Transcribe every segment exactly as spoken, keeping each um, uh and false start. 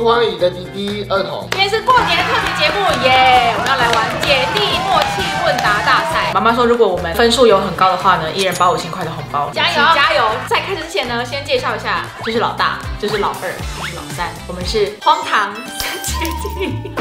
欢你的弟弟二筒。 今天是过年特别节目耶，我们要来玩姐弟默契问答大赛。妈妈说，如果我们分数有很高的话呢，一人包五千块的红包。加油加油！在开始之前呢，先介绍一下，这是老大，这是老二，这是老三，我们是荒唐三姐弟。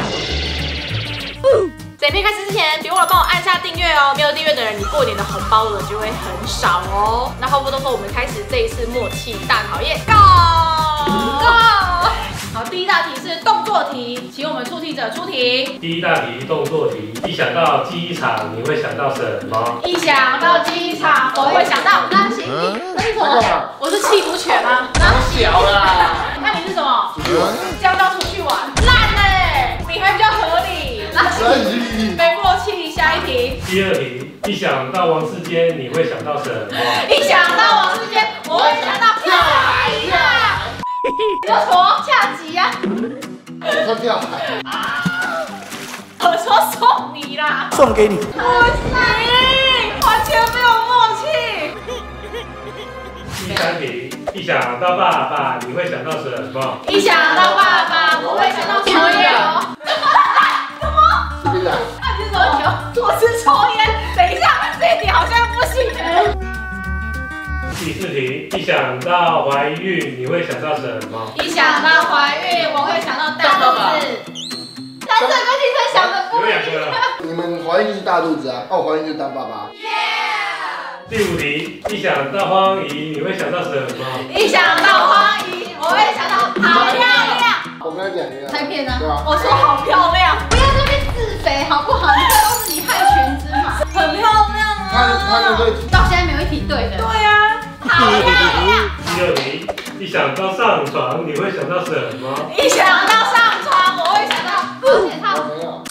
在影片开始之前，别忘了帮我按下订阅哦。没有订阅的人，你过年的红包呢就会很少哦。那话不多说，我们开始这一次默契大考验 ，Go Go！ 好，第一大题是动作题，请我们出题者出题。 第一大题动作题，一想到机场，你会想到什么？ 一想到机场，我会想到拉行李。那是什么？我是弃毒犬吗？ 好小啦。 那你是什么？交到出去玩。烂嘞，你还比较合理。拉行李。没默契。下一题。 第二题，一想到王世坚，你会想到什么？ 一想到王世坚，我会想到跳海呀。你说什么？恰吉呀？ 他跳海。 我说送你啦。 送给你。 不行，完全没有默契。 第三题，一想到爸爸，你会想到什么？ 一想到爸爸，我会想到抽烟。什么？ 是不是啊？ 那你是什么球？我是抽烟。等一下，这一题好像不行。 第四题，一想到怀孕，你会想到什么？ 一想到怀孕，我会想到大肚子。但这跟你在想的不一样。 你们怀孕就是大肚子啊，那我怀孕就当爸爸。 第五题，一想到荒姨，你会想到什么？ 一想到荒姨，我会想到好漂亮。 我跟他讲一个。 拍片啊。 对啊。 我说好漂亮， 不要在那边自肥好不好？这都是你害群之马。 很漂亮啊。 他他们会到现在没有一题对的。 对啊。好漂亮。 第六题，一想到上床，你会想到什么？ 一想到上床，我会想到保险套。 没有。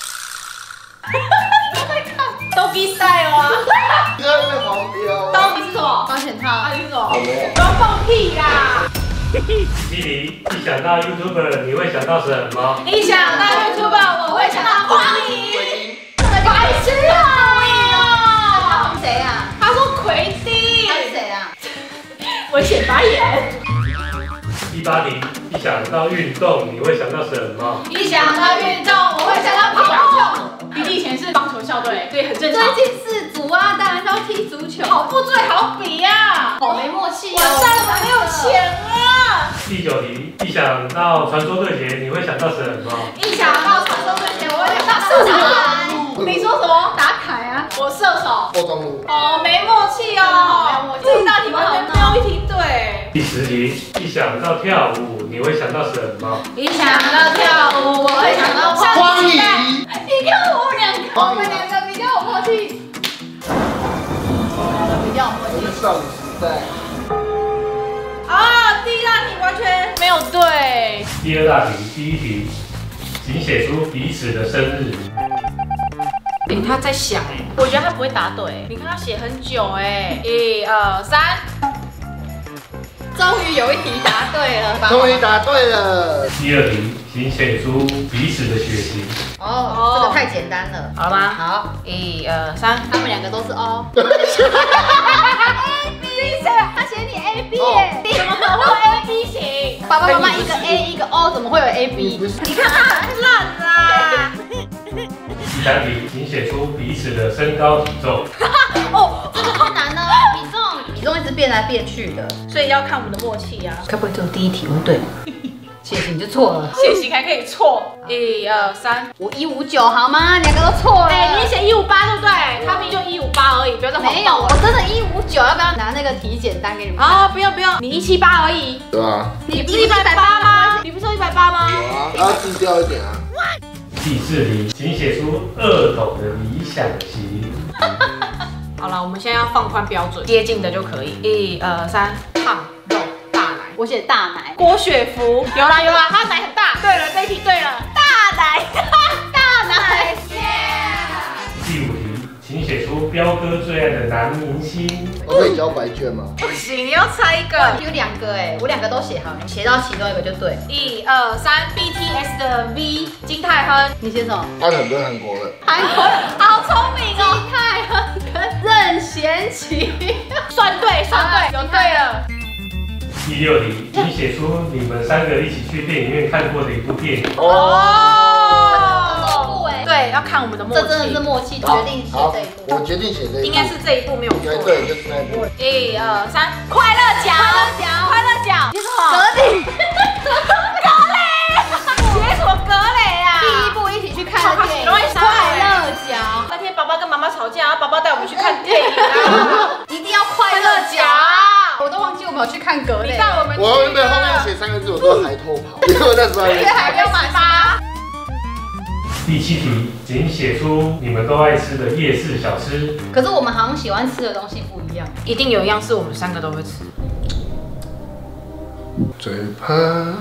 都比赛哦啊！ 第二位黄标。 都你是什么？ 保险套。 啊，你是什么？ 没有。 不要放屁啦！ 第七题，一想到 YouTuber， 你会想到什么？ 一想到 YouTuber， 我会想到黄姨。白痴啊！ 他是谁啊？ 他说奎弟。 他是谁啊？ 危险发言。 第八题，一想到运动，你会想到什么？ 一想到运动，我会想到跑步。弟弟以前是棒球校队，对，很正常。 最近四组啊，当然是要踢足球。 跑步最好比呀。 好没默契完蛋了，没有钱啊！ 第九题，一想到传说对决，你会想到什么？ 一想到传说对决，我会想到射手。你说什么？ 打凯啊！ 我射手。 过中路。 哦，没默契哦。这一大题完全没有一题对。 第十题，一想到跳舞，你会想到什么？ 一想到跳舞，我会想到荒姨。 你看我们两个，我们两个比较有默契。比较有默契。 我是少女时代。 啊，第一大题完全没有对。 第二大题，第一题，请写出彼此的生日。 哎，他在想哎，我觉得他不会答对。你看他写很久哎，一二三， 终于有一题答对了吧？ 终于答对了。 第二题，请写出彼此的血型。 哦，这个太简单了。 好了吗？ 好， 一二三， 他们两个都是 O。A B， 他写你 A B 耶？ 怎么可能会 A B 型？ 爸爸妈妈一个 A 一个 O， 怎么会有 A B？ 你看他很烂啦。 第三题，请写出彼此的身高体重。 哦，这个太难了，体重体重一直变来变去的， 所以要看我们的默契啊。 该不会只有第一题会对？血型就错了， 血型还可以错。一二三， 我一五九好吗？两个都错了。 哎，你写一五八对不对？他明明就一五八而已，不要再谎报了。 没有，我真的一五九，要不要拿那个体检单给你们？ 啊，不用不用，你一七八而已。 对啊。 你不是一百八吗？你不是说一百八吗？ 有啊，要低调一点啊。 第四题，请写出二筒的理想型。 好了，我们现在要放宽标准，接近的就可以。一二三，胖肉大奶。 我写大奶。 郭雪芙，有啦有啦，她奶很大。对了，这一题对了，大奶， 大奶。 第五题，请写出彪哥最爱的男明星。 我可以交白卷吗？ 不行，你要猜一个。 有两个哎，我两个都写好，你写到其中一个就对。 一二三 ，B T S 的 V 金泰亨， 你写什么？ 他很多韩国人。 韩国人， 好聪明哦。 金泰亨跟任贤齐， 算对算对，有对了。 第六题，请写出你们三个一起去电影院看过的一部电影。 哦，对，要看我们的默契。 这真的是默契，决定写这一部。 我决定写这一部， 应该是这一部没有错。 对，就是那一部。 一二三，快乐奖，快乐奖，快乐奖，写什么？ 格林， 格雷，写什么格雷啊？ 第一部一起去看的电影， 容易快乐奖。 那天爸爸跟妈妈吵架，爸爸带我们去看电影啊， 一定要快乐奖。我都忘记我们有去看格雷。 你带我们去。 我原本后面写三个字，我都还偷跑，因为我那时候还没。 还没有满八。 第七题，请写出你们都爱吃的夜市小吃。 可是我们好像喜欢吃的东西不一样。 一定有一样是我们三个都会吃。 最怕。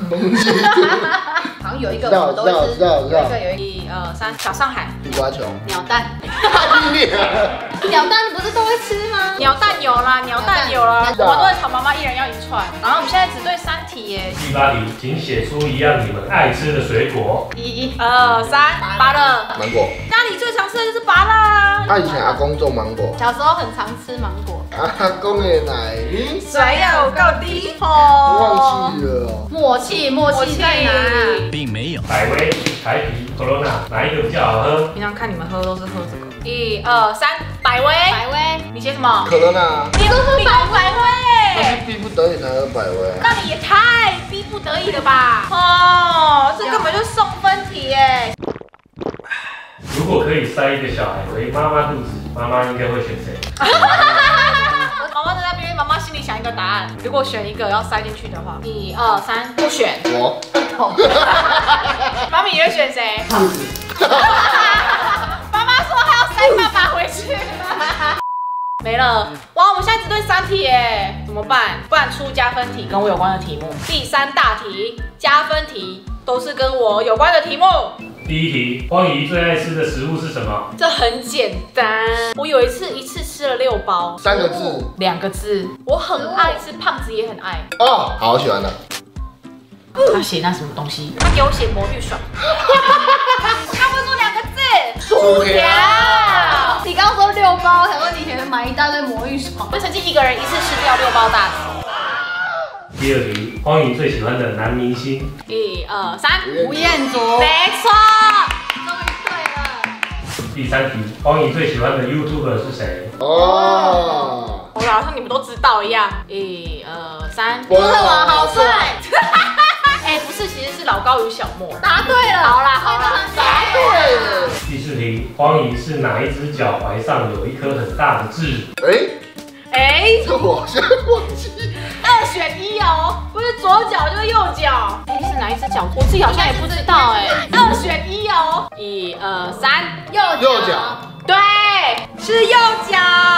好像有一个我们都会吃， 知道知道知道。 有一个一二三，小上海。 地瓜球。 鸟蛋。 你鸟蛋不是都会吃吗？ 鸟蛋有啦，鸟蛋有啦，我们都会吵妈妈一人要一串。然后我们现在只对三题耶。 第八题，请写出一样你们爱吃的水果。 一、二、三，芭乐。 芒果。 家里最常吃的就是芭乐啊。 他以前阿公种芒果。 小时候很常吃芒果。 阿公的奶，你水要够低忘哦。 记了哦。 默契，默契在哪？ 并没有。 百威、台啤、Corona 哪一个比较好喝？ 平常看你们喝都是喝这个。一、二、三，百威。 百威， 你写什么？ 可乐呢？ 你都是百百威。 那是逼不得已才喝百威。 那你也太逼不得已了吧？哦，这根本就送分题耶。 如果可以塞一个小孩回妈妈肚子，妈妈应该会选谁？ 妈妈在那边，妈妈心里想一个答案。如果选一个要塞进去的话，一二三，不选。 我。 妈咪你会选谁？ 兔子。 妈妈说还要塞爸爸回去。没了，哇！我们现在只对三题耶，怎么办？不然出加分题跟我有关的题目。第三大题加分题都是跟我有关的题目。 第一题，荒姨最爱吃的食物是什么？ 这很简单，我有一次一次吃了六包， 三个字， 两个字。我很爱吃，胖子也很爱。 哦，好喜欢的。 他写那什么东西？他给我写魔芋爽。他不是说两个字？薯条。 你刚刚说六包，才问你以前买一大堆魔芋爽。 我曾经一个人一次吃掉六包大薯。 第二题，荒姨最喜欢的男明星。 一二三， 吴彦祖。 没错。 终于对了。 第三题，荒姨最喜欢的 YouTuber 是谁？ 哦。 我好像你们都知道一样。一二三， 波特王好帅。 哎，不是，其实是老高与小莫。 答对了。 好啦好啦， 答对了。 第四题，荒姨是哪一只脚踝上有一颗很大的痣？ 哎哎， 这我现在忘记。 二选一哦，不是左脚就是右脚。哎，是哪一只脚？我自己好像也不知道哎。二选一哦，一二三， 右右脚。 对，是右脚。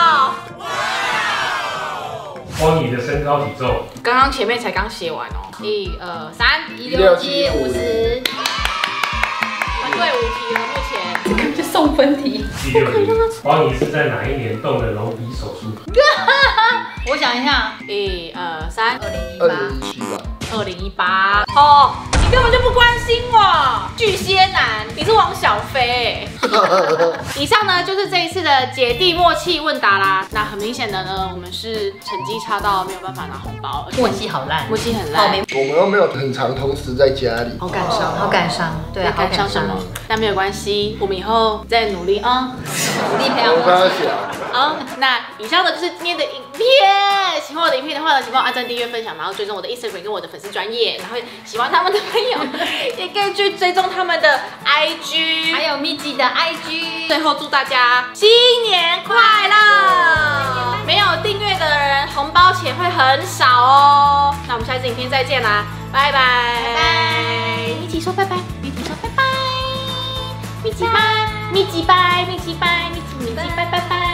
荒姨的身高体重。 刚刚前面才刚写完哦。一二三， 一六七五十。 我们对五题了，目前。 这个就送分题。 第六题，荒姨是在哪一年动了隆鼻手术？ 我想一下， 一二三， 二零一二八。 零一七吧。 二零一八。哦，你根本就不关心我，巨蟹男，你是王小飞。以上呢就是这一次的姐弟默契问答啦。那很明显的呢，我们是成绩差到没有办法拿红包， 默契好烂， 默契很烂， 好没我们又没有很常同时在家里。 好感伤， 好感伤，对啊，好感伤什么？但没有关系，我们以后再努力啊， 努力培养我默契。 刚刚想。 好，那以上呢就是今天的影片。喜欢我的影片的话呢，请帮我按赞、订阅、分享，然后追踪我的 Instagram 跟我的粉丝专页，然后喜欢他们的朋友也可以去追踪他们的 I G， 还有咪吉的 I G。 最后祝大家新年快乐！没有订阅的人，红包钱会很少哦。那我们下次影片再见啦，拜拜！拜拜！一起说拜拜，一起说拜拜，咪吉拜，咪吉拜，咪吉拜，咪吉咪吉拜拜拜。